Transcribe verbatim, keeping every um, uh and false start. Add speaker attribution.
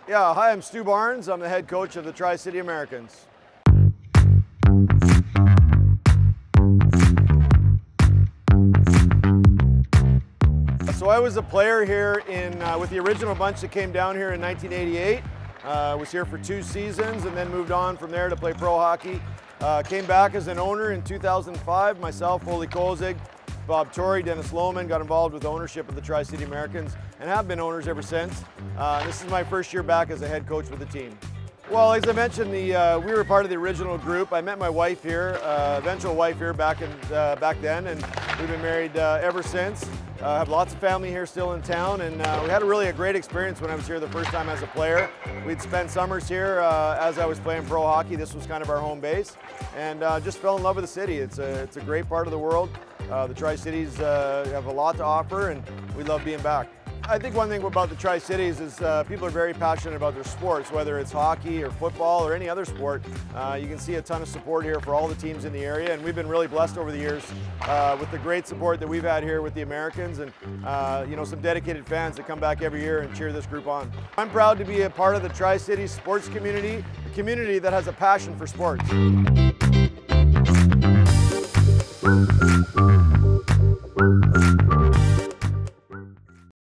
Speaker 1: Yeah, hi, I'm Stu Barnes. I'm the head coach of the Tri-City Americans. So I was a player here in, uh, with the original bunch that came down here in nineteen eighty-eight. I uh, was here for two seasons and then moved on from there to play pro hockey. Uh, came back as an owner in two thousand five. Myself, Foley Kozig, Bob Torrey, Dennis Lohman got involved with ownership of the Tri-City Americans and have been owners ever since. Uh, this is my first year back as a head coach with the team. Well, as I mentioned, the, uh, we were part of the original group. I met my wife here, uh, eventual wife here back, in, uh, back then, and we've been married uh, ever since. Uh, have lots of family here still in town, and uh, we had a really a great experience when I was here the first time as a player. We'd spent summers here uh, as I was playing pro hockey. This was kind of our home base, and uh, just fell in love with the city. It's a, it's a great part of the world. Uh, the Tri-Cities uh, have a lot to offer, and we love being back. I think one thing about the Tri-Cities is uh, people are very passionate about their sports, whether it's hockey or football or any other sport. Uh, you can see a ton of support here for all the teams in the area, and we've been really blessed over the years uh, with the great support that we've had here with the Americans, and uh, you know, some dedicated fans that come back every year and cheer this group on. I'm proud to be a part of the Tri-Cities sports community, a community that has a passion for sports.